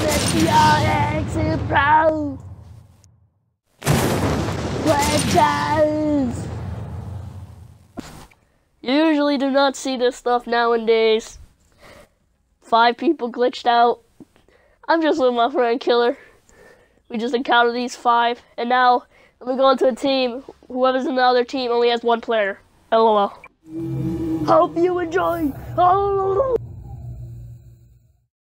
MSTR SUPERPRO glitches. You usually do not see this stuff nowadays. 5 people glitched out. I'm just with my friend Killer. We just encountered these 5, and now we go into a team. Whoever's in the other team only has 1 player. LOL. Hope you enjoy.